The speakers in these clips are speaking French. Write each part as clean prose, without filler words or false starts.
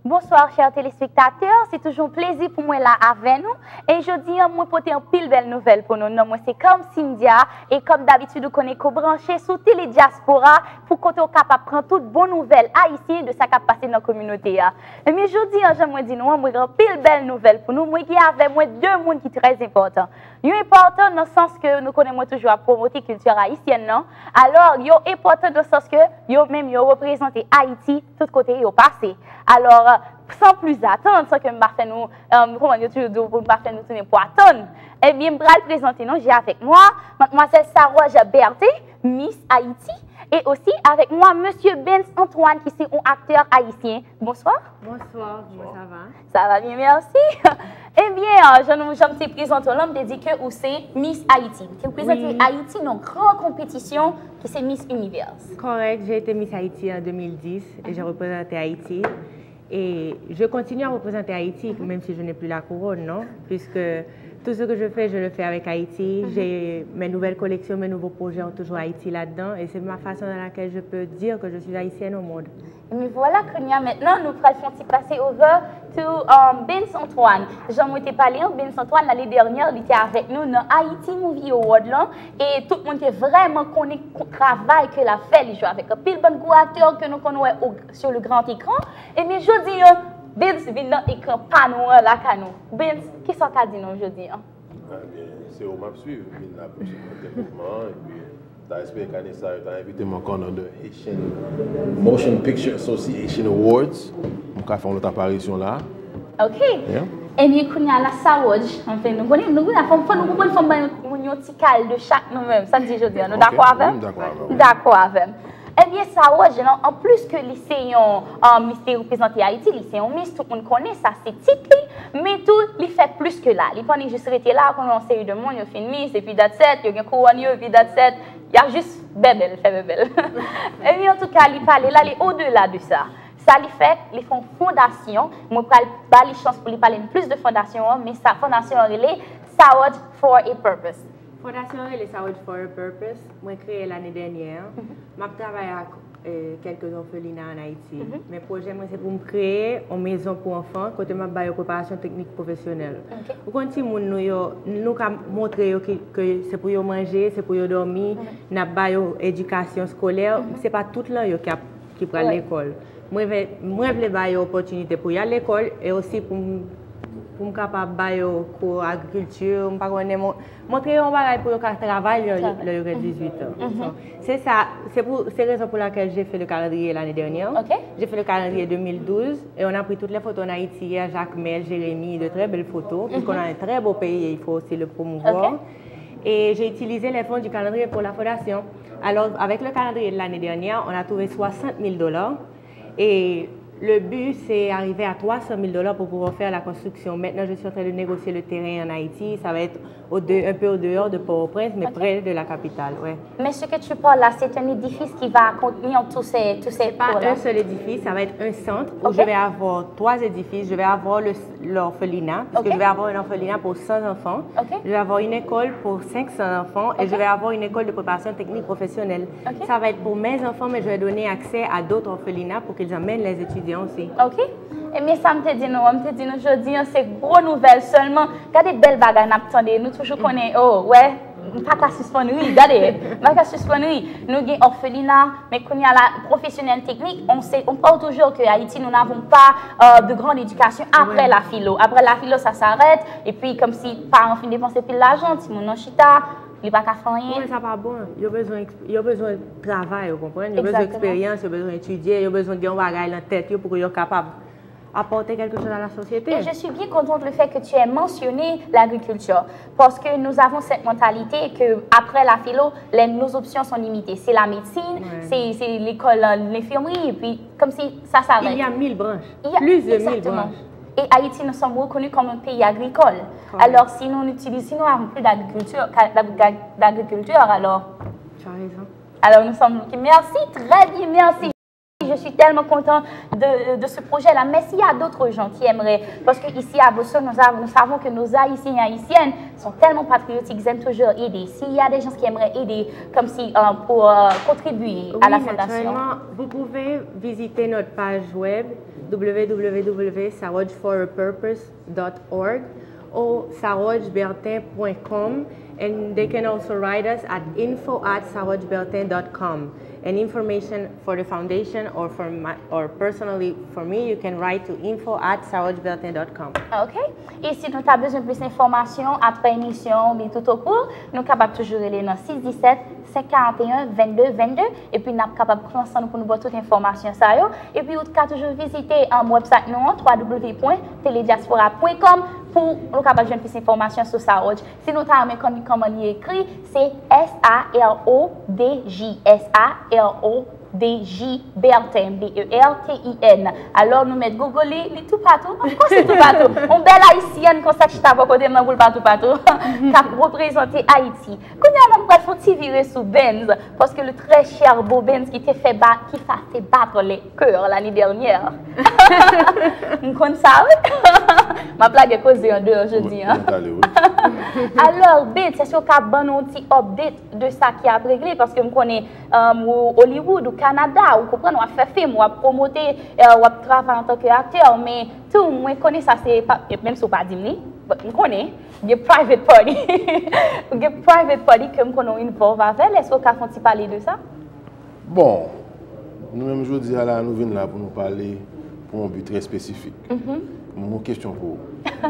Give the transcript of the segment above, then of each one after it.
Bonsoir, chers téléspectateurs. C'est toujours un plaisir pour moi là avec nous. Et je dis, moi, porter une pile belle nouvelle pour nous. Non, moi, c'est comme Cynthia. Et comme d'habitude, nous connaissons branché sur Télédiaspora pour qu'on soit capable de prendre toutes bonnes nouvelles haïtiennes de ce qui a passé dans la communauté. Mais je dis, j'aimerais dire, moi, une pile belle nouvelle pour nous. Moi, qui avec moi deux mondes qui sont très importants. Ils sont importants dans le sens que nous connaissons toujours à promouvoir la culture haïtienne, non? Alors, ils sont importants dans le sens que ils même représentent Haïti tout côté ils passé. Alors, sans plus attendre, sans que je faire nous, comment dire, faire nous tourner pour attendre, eh bien, je vais le présenter, non? J'ai avec moi, mademoiselle Sarah Berté, Miss Haïti, et aussi avec moi, monsieur Benz Antoine, qui est un acteur haïtien. Bonsoir. Bonsoir, ça va? Ça va bien, merci. Eh bien, je me présente, l'homme dit que c'est Miss Haïti. Vous présentez Haïti dans une grande compétition qui c'est Miss Univers. Correct, j'ai été Miss Haïti en 2010 et j'ai représenté Haïti. Et je continue à représenter Haïti, même si je n'ai plus la couronne, non? Puisque tout ce que je le fais avec Haïti. J'ai mes nouvelles collections, mes nouveaux projets ont toujours Haïti là-dedans. Et c'est ma façon dans laquelle je peux dire que je suis haïtienne au monde. Mais voilà, Konya, maintenant, nous allons passer over to Benz Antoine. J'en ai parlé, Benz Antoine, l'année dernière, il était avec nous dans Haïti Movie Award. Là, et tout le monde est vraiment connu le travail que la fait. Il joue avec un pile bon gros acteur que nous connaissons sur le grand écran. Et mais je dis, Benz vient dans l'écran panneau là, canou. Benz, qu'est-ce que tu as dit aujourd'hui? C'est au map suivre, la prochaine développement. Et puis, tu as expliqué ça, tu as invité mon corps dans le Haitian Motion Picture Association Awards. On va faire notre apparition là. OK. Et bien, il y a la Sawaj. Enfin, nous connaissons un petit cal de chaque nous-mêmes. Ça dit, je dis, nous d'accord avec? D'accord avec. Eh bien, Sawaj, en plus que lycéen Miss représenté Haïti, lycéen Miss, tout le monde connaît ça, c'est titre, mais tout, il fait plus que là. Il n'est pas juste resté là, qu'on a une série de monde, il fait une Miss, et puis that's it, il y a un couronne, et puis that's it. Il y a juste bébé, fait bébé. Et bien, en tout cas, il parle là, il est au-delà de ça. Ça lui fait, ils font fondation. Moi, je pas les chances pour lui parler plus de fondation, mais sa fondation est Sawaj for a Purpose. Fondation est Sawaj for a Purpose. Moi, j'ai créé l'année dernière. Je travaille avec quelques orphelinats en Haïti. Mes projets, c'est pour me créer une maison pour enfants, côté ma préparation technique professionnelle. Pour continuer, nous montrer que c'est pour manger, c'est pour dormir, nous éducation scolaire. Ce n'est pas tout le monde qui prend l'école. Moi, je veux avoir l'opportunité pour y aller à l'école et aussi pour me capable de faire l'agriculture, montrer un bagage pour le travail le 18 ans. C'est ça, c'est la raison pour laquelle j'ai fait le calendrier l'année dernière. J'ai fait le calendrier 2012 et on a pris toutes les photos en Haïti, Jacques Mel, Jérémy, de très belles photos, puisqu'on a un très beau pays et il faut aussi le promouvoir. Et j'ai utilisé les fonds du calendrier pour la fondation. Alors, avec le calendrier de l'année dernière, on a trouvé 60 000 $. Et le but, c'est d'arriver à 300 000 $ pour pouvoir faire la construction. Maintenant, je suis en train de négocier le terrain en Haïti. Ça va être un peu au dehors de Port-au-Prince, mais près de la capitale. Ouais. Mais ce que tu parles là, c'est un édifice qui va contenir tous ces pas un seul édifice, ça va être un centre où je vais avoir 3 édifices. Je vais avoir l'orphelinat, parce que je vais avoir un orphelinat pour 100 enfants. Je vais avoir une école pour 500 enfants et je vais avoir une école de préparation technique professionnelle. Ça va être pour mes enfants, mais je vais donner accès à d'autres orphelinats pour qu'ils emmènent les étudiants aussi. OK. Et mais ça me dit nous, aujourd'hui, c'est une bonne nouvelle seulement. Regardez belle bagarre, nous toujours connaissons, oh ouais, pas qu'à suspendre, regardez, pas qu'à suspendre, nous avons orphelinat, mais quand il y a la professionnelle technique, on parle toujours qu'à Haïti, nous n'avons pas de grande éducation après la philo. Après la philo, ça s'arrête, et puis comme si parents finissent de dépenser plus d'argent, si mon chita, il n'y a pas qu'à faire rien. Oui, ça pas bon. Il y a besoin de travail, vous comprenez? Il y a besoin d'expérience, il y a besoin d'étudier, il y a besoin de gagner un bagage dans la tête pour qu'ils soient capables d'apporter quelque chose à la société. Et je suis bien contente du fait que tu aies mentionné l'agriculture, parce que nous avons cette mentalité qu'après la philo, nos options sont limitées. C'est la médecine, c'est l'école, l'infirmerie, et puis comme si ça s'arrête. Il y a 1000 branches, plus de 1000 branches. Et Haïti, nous sommes reconnus comme un pays agricole. Alors, si nous n'avons plus d'agriculture, alors... Tu as raison. Alors, nous sommes... Merci, très bien, merci. Je suis tellement contente de ce projet-là. Mais s'il y a d'autres gens qui aimeraient, parce qu'ici à Boston, nous savons que nos Haïtiens et Haïtiennes sont tellement patriotiques, ils aiment toujours aider. S'il y a des gens qui aimeraient aider, comme si pour contribuer à la fondation. Vous pouvez visiter notre page web www.sarojforapurpose.org or sarojbertin.com, and they can also write us at info@sarojbertin.com. And information for the foundation or personally for me, you can write to info@sarojbertin.com. OK. Et si nous avons besoin de plus d'informations après l'émission, bien tout au cours, nous sommes capables toujours aller dans 617 541 22 22 et puis nous sommes capables de prendre ensemble pour nous voir toute information. Et puis, vous pouvez toujours visiter un website www.telediaspora.com pour nous capables de plus d'informations sur Saroj. Si nous avons comment il écrit, c'est SARODJ. SARODJ Bertin, BERTIN. Alors nous mettons Google, les tout partout. Pourquoi c'est tout partout? On belle haïtienne comme ça qui t'a pas côté dans partout partout. Qui représenter Haïti. Quand on a même fait petit virer sous Benz parce que le très cher beau Benz qui t'a fait battre les cœurs l'année dernière. Vous connaissez ça? Ma blague est causée en deux aujourd'hui. Alors, Benz, est-ce qu'on a un petit update de ça qui a réglé? Parce que je connais Hollywood ou Canada, ou comprendre, on a fait film, on a promoté, on a travaillé en tant qu'acteur, mais tout le monde connaît ça, c'est pas, même si on pas dit, on connaît, il y a private party, il y a private party que nous connaissons involve avec. Est-ce qu'on a fait parler de ça? Bon, nous-mêmes, je dis là, nous venons là pour nous parler pour un but très spécifique. Mon question pour vous.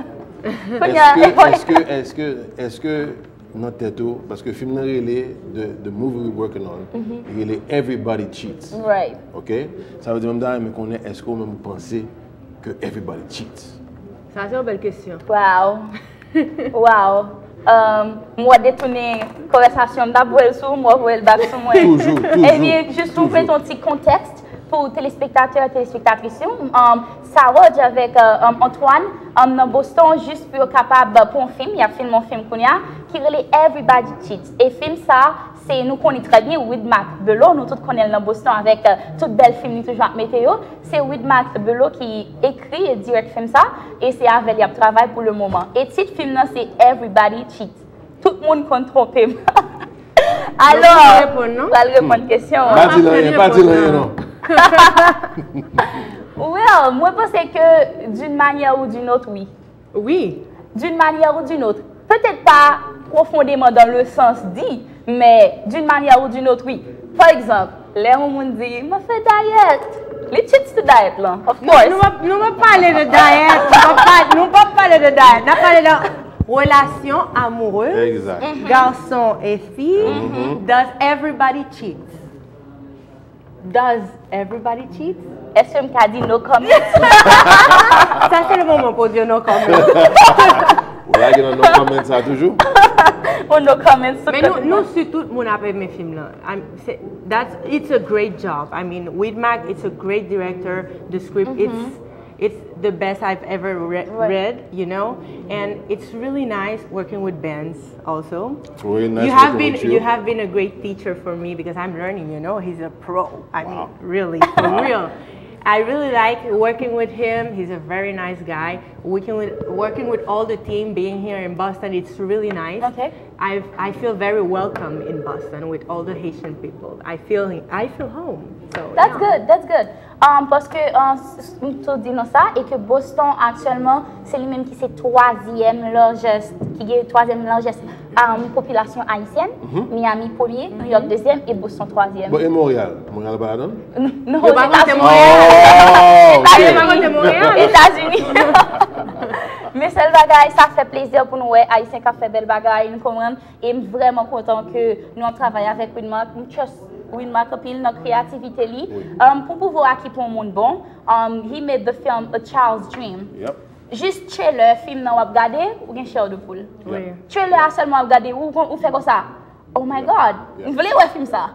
Est-ce que notre tête, parce que le film relais de movie we're working on, il est Everybody Cheats. Right. OK? Ça veut dire même qu'on est, est-ce qu'on même pensez que Everybody Cheats? Ça, c'est une belle question. Wow. Wow. Moi, détourner la conversation d'abord sur moi, pour le bac sur moi. Toujours. Eh bien, juste pour mettre un petit contexte pour téléspectateurs et téléspectatrices, Saroj avec Antoine dans Boston, juste pour capable pour un film, il y a filmé un film qui relève Everybody Cheats. Et film ça, c'est nous connaissons très bien Widmac Bello, nous tous connaissons dans Boston avec toute belle film toujours avec météo. C'est Widmac Bello qui écrit et dirige film ça, et c'est avec lui qui travaille pour le moment. Et titre film là, c'est Everybody Cheats. Tout le monde compte tromper. Alors, on va répondre à la question. Pas dire rien, non. Well, moi je pense que d'une manière ou d'une autre, oui. Oui. D'une manière ou d'une autre. Peut-être pas profondément dans le sens dit, mais d'une manière ou d'une autre, oui. Par exemple, les gens me disent, je fais diète. Les cheats de diète, là, of course. Nous ne parlons de diète. Nous ne parlons de diète. Nous parlons de relation amoureuse. Exact. Garçon et fille. Does everybody cheat? Does everybody cheat? Est-ce que je me dit no comment? Ça, c'est le moment pour dire no comment. Vous avez no comment ça toujours? Oh, no comments. Mais nous, surtout, mon appelle mes films là. It's a great job. I mean, Widmac, it's a great director. The script, it's the best I've ever read, you know, and it's really nice working with bands also. Really nice you have been a great teacher for me because I'm learning, you know, he's a pro. I mean, really, for real. I really like working with him. He's a very nice guy. Working with all the team, being here in Boston, it's really nice. Okay. I feel very welcome in Boston with all the Haitian people. I feel home. So that's good. That's good. Parce que tout dit ça et que Boston actuellement c'est lui-même qui c'est troisième largest population haïtienne. Miami premier, New York deuxième et Boston troisième. Bon, et Montréal pas là? Non, États-Unis. Mais c'est le bagage, ça fait plaisir pour nous, Haïtiens qui fait belle bagaille, nous comprenons. Et vraiment content que nous travaillons avec Widmac. Nous trust Widmac pile notre créativité li. Pour pouvoir acquis pour un monde bon, he made the film A Child's Dream. Yep. Juste trailer film nan wap gade ou gen chair de poule. Oui. Trailer seulement wap gade ou fait comme ça. Oh my God, vous voulez ouais film ça?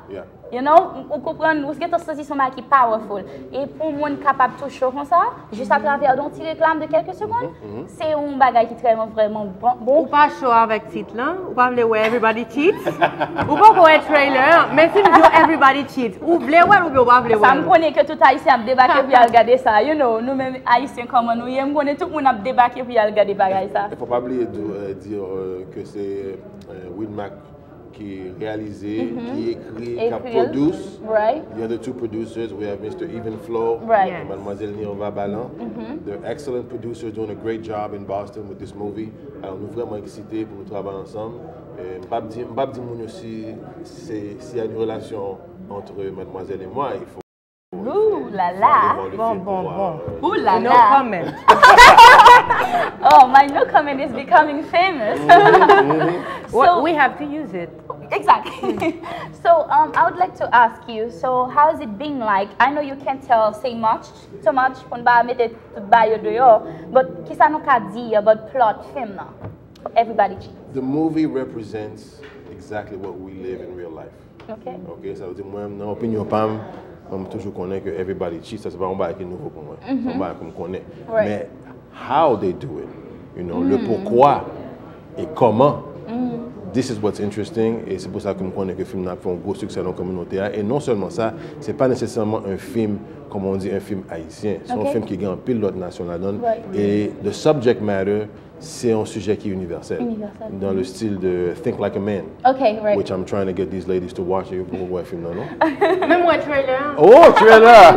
You know, vous comprenez, vous avez senti son qui powerful. Et pour moi capable de toucher comme ça, juste à travers d'un petit réclame de quelques secondes, c'est un bagage qui est vraiment bon. Ou pas chaud avec titre là, ou pas vouloir where everybody cheats, ou pas pour un trailer, mais si vous dites everybody cheats, ou vouloir ou pas vouloir. Ça me connaît que tout haïtien a débarqué pour regarder ça. You know, nous-mêmes haïtiens comme nous, je connais tout le monde a débarqué pour regarder bagage ça. Il ne faut pas oublier de dire que c'est Will Mac qui est réalisé, qui écrit, qui produce. Right. The other two producers, we have Mr. Even Flow Right. and Mademoiselle Nirva Balan. They're excellent producers doing a great job in Boston with this movie. Alors nous vraiment excités pour nous travailler ensemble. Mbabdi Moun aussi, s'il y a une relation entre Mademoiselle et moi, il faut. Ouh là là. Bon. Ouh là No là. comment. Oh, my no comment is becoming famous. Well, we have to use it. Exactly. So I would like to ask you, so how has it been like? I know you can't say so much, on va mettre tout bas dehors, but qu'est-ce que nous qu'a dit about plot film now? Everybody cheats. The movie represents exactly what we live in real life. Okay. Ok, ça veut dire moi, dans l'opinion PAM, on toujours connaît que everybody cheats, ça c'est pas un bail qui est nouveau pour moi. C'est un bail qu'on connaît. Right. Mais how they do it, you know, le pourquoi et comment. This is what's interesting et c'est pour ça que je connais que le film a fait un gros succès dans la communauté. Et non seulement ça, c'est pas nécessairement un film, comme on dit, un film haïtien. C'est un film qui gagne pile d'autres nations là-dedans. Right. Et the subject matter, c'est un sujet qui est universel. Dans le style de Think Like a Man. Okay, right. Which I'm trying to get these ladies to watch. Et vous voyez le film, non? Même moi trailer. Oh, trailer!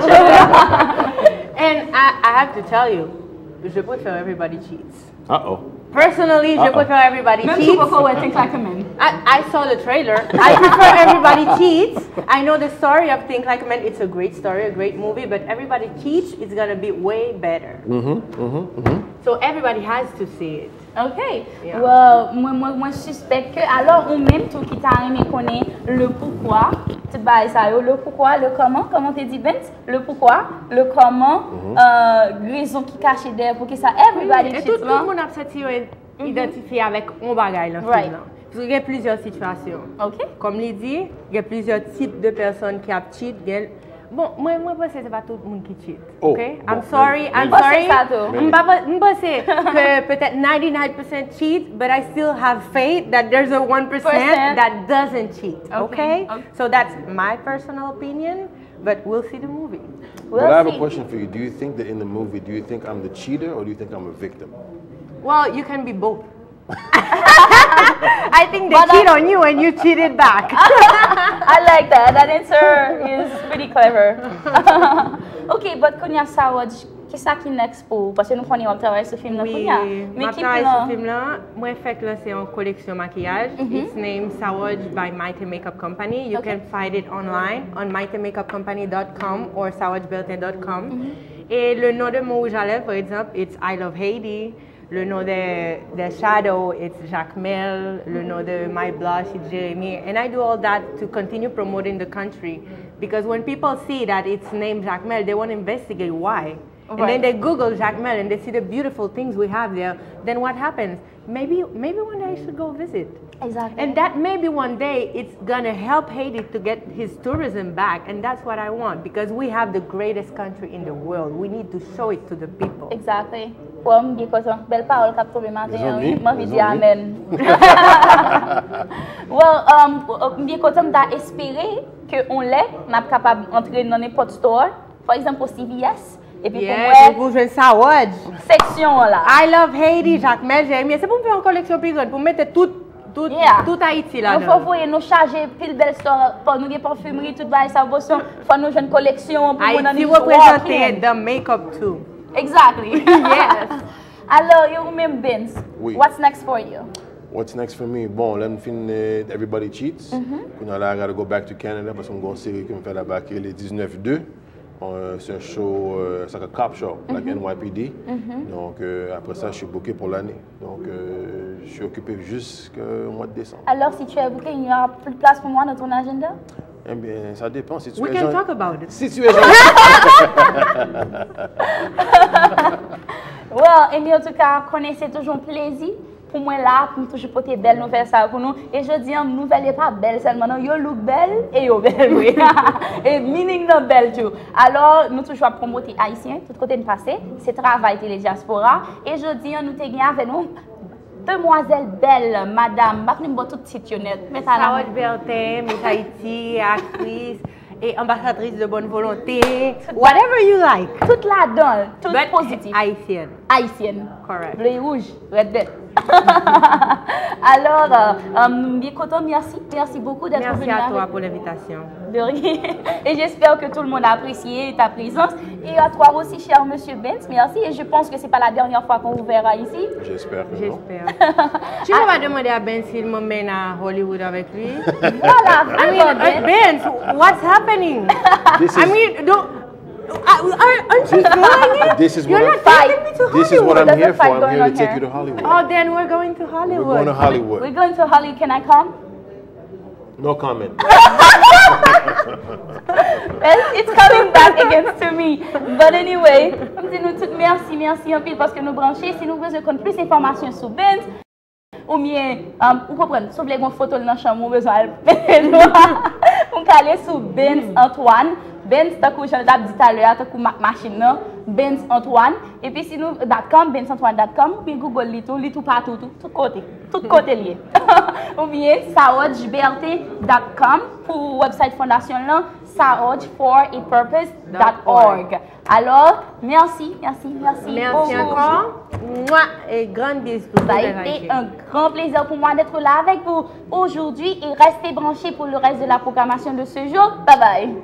And I have to tell you, je préfère Everybody Cheats. Uh-oh. Personally, je préfère Everybody Même Cheats. si pourquoi ouais, Think Like a Man. I saw the trailer. I prefer Everybody Cheats. I know the story of Think Like a Man. It's a great story, a great movie, but Everybody Cheats is gonna be way better. So everybody has to see it. Ok. Yeah. Well, moi suspecte que alors ou même tout qui t'a aimé connaît le pourquoi, tout bail ça yo, le pourquoi, le comment t'es dit Vince, le pourquoi, le comment, raison qui cache derrière pour que ça everybody Et cheats tout le monde a cette identifié avec un bagage dans le Right. film. Là. Parce qu'il y a plusieurs situations. Ok. Comme il dit, il y a plusieurs types de personnes qui ont cheat. Bon, moi, je pense que ce n'est pas tout le monde qui cheat. Oh, Okay? bon, I'm sorry. Je pense que peut-être 99% cheat, but I still have faith that there's a 1% that doesn't cheat. Okay? So that's my personal opinion, but we'll see the movie. But I have a question for you. Do you think that in the movie, do you think I'm the cheater or do you think I'm a victim? Well, you can be both. I think they cheat on you and you cheated back. I like that. That answer is pretty clever. Ok, but Konya Sawad, qu'est-ce qui next pour? Parce que nous prenons travail sur film. Oui, mais qui travaille sur film là, moi fait que là c'est une collection maquillage. It's named Sawaj by Mighty Makeup Company. You can find it online on mightymakeupcompany.com or sawajbeltin.com. Et le nom de mon rouge à lèvres, par exemple, it's I Love Haiti. Le nom de Shadow, it's Jacmel. Le nom de My Blush, it's Jeremy. And I do all that to continue promoting the country. Because when people see that it's named Jacmel, they want to investigate why. And then they Google Jacmel and they see the beautiful things we have there. Then what happens? Maybe one day I should go visit. Exactly. And that maybe one day it's gonna help Haiti to get his tourism back. And that's what I want because we have the greatest country in the world. We need to show it to the people. Exactly. Pour me dire que belle parole qu'a trouvé matin, moi je dis amen. Well, bien content d'espérer que on l'est, n'a capable d'entrer dans n'importe store, par exemple au CVS. Et puis pour jouer Sawaj. Section là. I Love Haiti, Jacmel, Jeremy. C'est pour me faire une collection plus grande, pour mettre tout Haïti là. Il faut voir nous charger pile belle store pour nous des parfumeries tout bail ça Boston, faut nous une collection pour nous Haïti représenter the makeup too. Exactly. Yes. Alors, you même Benz. Oui. What's next for you? What's next for me? Bon, let me finish Everybody Cheats. Là, I gotta go back to Canada parce qu'on a une série qui me fait là-bas qui est le 19-2. C'est un show, c'est un cop show, like NYPD. Donc après ça, je suis booké pour l'année. Donc je suis occupé jusqu'au mois de décembre. Alors, si tu es booké, il y aura plus de place pour moi dans ton agenda? Eh bien, ça dépend. Si tu We es can talk about it. Si tu es Well, et bien, en tout cas, connaissez toujours plaisir pour moi là, pour toujours porter belle nouvelle ça pour nous. Et je dis, une nouvelle n'est pas belle seulement, non, yo look belle et yo belle, oui. Et meaning non belle tout. Alors, nous toujours promouvoir haïtiens, tout côté de passé, c'est travail Télé Diaspora. Et je dis, nous te gagné avec nous. Demoiselle belle, madame, je ne sais pas tout titionnette. Saoudj Bertin, Miss Haïti, actrice et ambassadrice de bonne volonté. Whatever you like. Toute la donne, toute positive. Haïtienne. Haïtienne. Correct. Bleu et rouge, red bête. Alors, bien content, merci beaucoup d'être venu. Merci à toi pour l'invitation. De rien. Et j'espère que tout le monde a apprécié ta présence. Et à toi aussi, cher monsieur Benz, merci. Et je pense que ce n'est pas la dernière fois qu'on vous verra ici. J'espère que non. Tu vas demander à Ben s'il m'emmène à Hollywood avec lui. Voilà, vraiment, Ben, what's happening? I mean, aren't you doing it? This is You're what not taking me to Hollywood. This is what I'm here for. fight I'm going here to on take here. you to Hollywood. Oh, then we're going to Hollywood. We're going to Hollywood. We're going to Hollywood. Can I come? No comment. Well, it's coming back against to me. But anyway, nous toutes merci un peu parce que nous branchons. Si nous voulons connaître plus d'informations sur Benz, ou bien, vous comprenez, si vous voulez une photo dans la chambre, vous besoin de aller sur Benz Antoine. Benz, t'as dit tout à l'heure, t'as machine, Benz Antoine. Et puis si nous, .com, benzantoine.com, puis Google, tout partout, tout côté lié. Ou bien, saoudjbrt.com pour website fondation là, saoudj4apurpose.org. Alors, merci encore. Moi, et grande bisous. Ça a été un grand plaisir pour moi d'être là avec vous aujourd'hui et restez branchés pour le reste de la programmation de ce jour. Bye bye.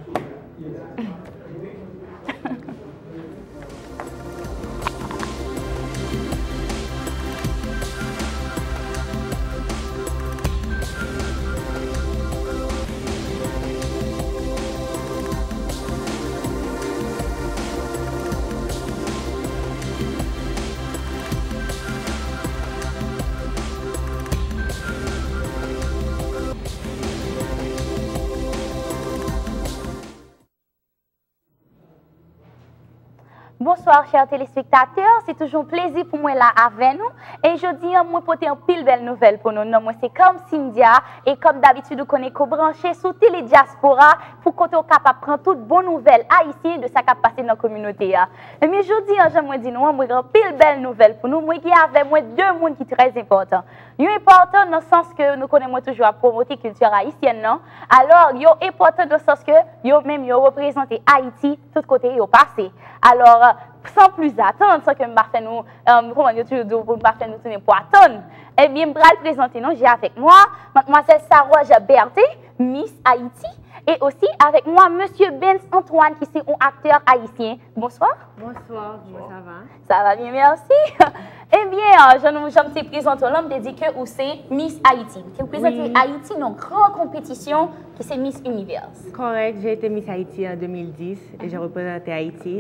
Bonsoir, chers téléspectateurs. C'est toujours un plaisir pour moi là avec nous. Et je dis, moi, porter une pile belle nouvelle pour nous. Non, moi, c'est comme Cynthia. Et comme d'habitude, vous connaissez qu'on branché sur Télé Diaspora pour qu'on soit capable de prendre toutes bonnes nouvelles haïtiennes de ce qui a passé dans la communauté. Et mais je dis, j'aimerais dire, moi, j'ai une pile belle nouvelle pour nous. Moi, qui avec moi deux mondes qui sont très importants. Ils sont importants dans le sens que nous connaissons toujours à promouvoir la culture haïtienne, non? Alors, ils sont importants dans le sens que ils même représentent Haïti tout côté ils passé. Alors, sans plus attendre, sans que je faire nous, comment dire, pour faire nous tourner pour attendre, eh bien, je vais présenter nous, j'ai avec moi, mademoiselle Saoudj Bertin, Miss Haïti, et aussi avec moi, monsieur Benz Antoine, qui est un acteur haïtien. Bonsoir. Bonsoir, comment ça va? Ça va bien, merci. Eh bien, je me présente, l'homme dit que c'est Miss Haïti. Vous présentez Haïti dans une grande compétition qui c'est Miss Univers. Correct, j'ai été Miss Haïti en 2010 et j'ai représenté Haïti.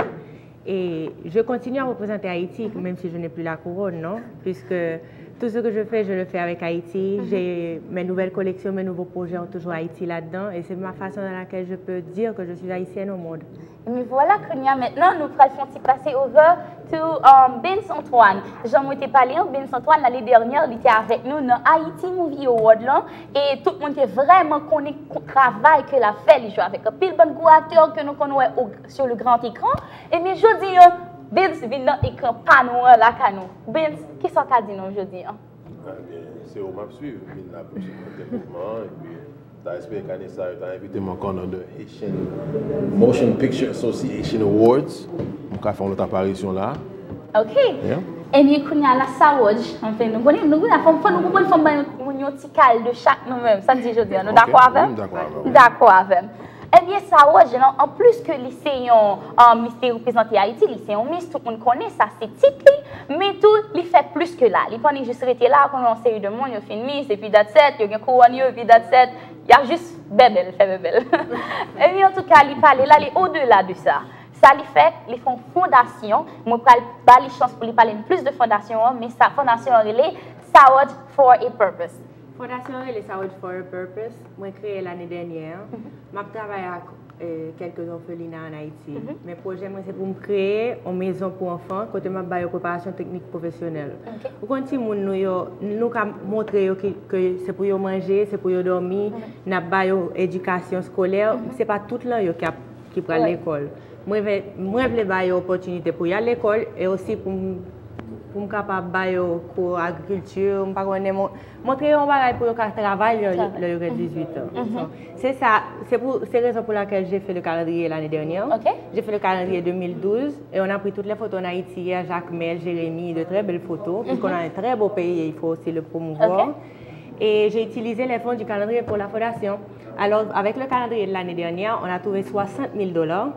Et je continue à représenter Haïti, même si je n'ai plus la couronne, non? Puisque tout ce que je le fais avec Haïti. J'ai mes nouvelles collections, mes nouveaux projets ont toujours Haïti là-dedans. Et c'est ma façon dans laquelle je peux dire que je suis haïtienne au monde. Mais voilà, Kounia, maintenant, nous allons passer over to Benz Antoine. J'en ai parlé, Benz Antoine, l'année dernière, il était avec nous dans Haïti Movie Award. Là, et tout le monde était vraiment connu le travail que la fait. Il joue avec un pile bon gros acteur que nous connaissons sur le grand écran. Et mais je dis, Benz vient dans l'écran panorama là, canon. Benz, qu'est-ce que tu as dit aujourd'hui? C'est au map suivre, la prochaine développement. Et puis, j'espère qu'Anissa a invité mon corps de Haitian Motion Picture Association Awards. On va faire notre apparition là. OK. Et bien, quand il y a la Saoudj, enfin, nous avons un petit cal de chaque nous-mêmes. Ça dit, je dis, nous d'accord avec? D'accord avec. Eh bien, Saoudj, en plus que lycéen Miss représenter Haïti, lycéen Miss, tout le monde connaît ça, c'est titre, mais tout, il fait plus que là. Il pas juste rester là, qu'on a une série de monde, il fait Miss, et puis that's it, il y a un couronne, et puis that's it. Il y a juste bébel, fait bébel. Et bien, en tout cas, il parle là, il est au-delà de ça. Ça lui fait, ils font fondation. Moi, je pas les chances pour lui parler plus de fondation, mais sa fondation, elle est Saoudj for a Purpose. Fondation, elle est Saoudj for a Purpose. Moi, j'ai créé l'année dernière. Je travaille quelques orphelinats en Haïti. Mes projets, c'est pour me créer une maison pour enfants, côté ma baille préparation technique professionnelle. Pour quand nous montrer que c'est pour manger, c'est pour dormir, n'a pas éducation scolaire, c'est pas tout là qui prend l'école. Moi, je veux bailler opportunité pour y aller à l'école et aussi pour me capable bailler pour agriculture, montrer un bagage pour le travail le 18 ans. C'est ça, c'est la raison pour laquelle j'ai fait le calendrier l'année dernière. J'ai fait le calendrier 2012 et on a pris toutes les photos en Haïti, Jacques Mel, Jérémy, de très belles photos, puisqu'on a un très beau pays et il faut aussi le promouvoir. Et j'ai utilisé les fonds du calendrier pour la fondation. Alors, avec le calendrier de l'année dernière, on a trouvé 60 000 $.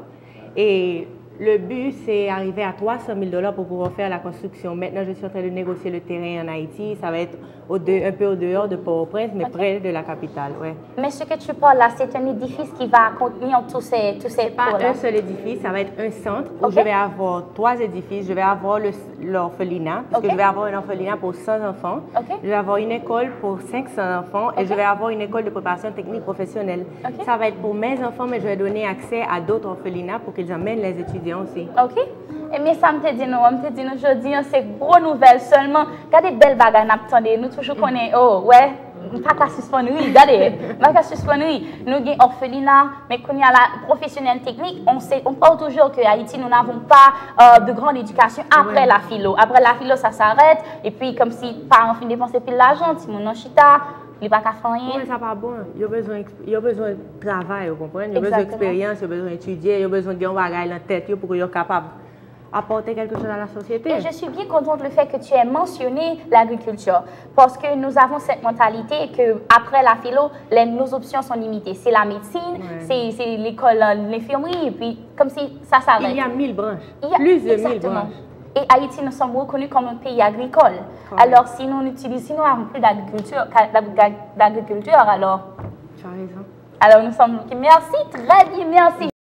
Et le but, c'est d'arriver à 300 000 $ pour pouvoir faire la construction. Maintenant, je suis en train de négocier le terrain en Haïti. Ça va être un peu au dehors de Port-au-Prince, mais près de la capitale. Ouais. Mais ce que tu parles là, c'est un édifice qui va contenir tous ces Pas un seul édifice, ça va être un centre où je vais avoir 3 édifices. Je vais avoir l'orphelinat, parce que je vais avoir un orphelinat pour 100 enfants. Je vais avoir une école pour 500 enfants et je vais avoir une école de préparation technique professionnelle. Ça va être pour mes enfants, mais je vais donner accès à d'autres orphelinats pour qu'ils emmènent les étudiants aussi. Mais ça me dit nous, aujourd'hui, c'est une grosse nouvelle seulement. Regardez belles bagages, nous toujours connaissons, oh ouais, pas qu'à suspendre, regardez, pas qu'à suspendre, nous avons orphelinat, mais quand il y a la professionnelle technique, on parle toujours qu'à Haïti, nous n'avons pas de grande éducation après la philo. Après la philo, ça s'arrête, et puis comme si parents finissent de dépenser plus d'argent, si mon chita, il n'y a pas qu'à faire rien. Oui, ça pas bon. Il y a besoin de travail, vous comprenez? Il y a besoin d'expérience, il y a besoin d'étudier, il y a besoin de avoir un bagage dans la tête pour qu'ils soient capables apporter quelque chose à la société. Et je suis bien contente du fait que tu aies mentionné l'agriculture, parce que nous avons cette mentalité qu'après la philo, nos options sont limitées. C'est la médecine, c'est l'école, l'infirmerie, et puis comme si ça s'arrête. Il y a 1000 branches, plus de 1000 branches. Et Haïti, nous sommes reconnus comme un pays agricole. Alors, si nous n'avons plus d'agriculture, alors... Tu as raison. Alors, nous sommes... Merci, très bien, merci.